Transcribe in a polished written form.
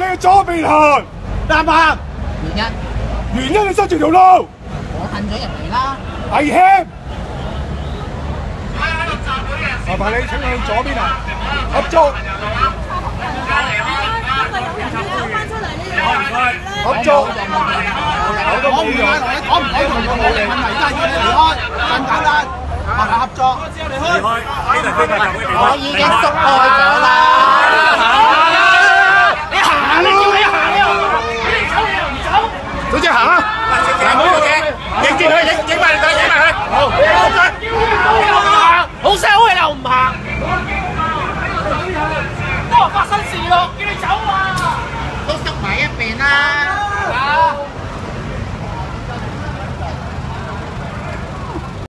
你去左邊行，啱唔啱？原因你塞住條路， 我褪咗人嚟啦。 危險。麻煩你請向左邊行，合作。合作。 我唔係我唔係同我冇問題，但係要你離開，咁簡單。合作。我已經縮開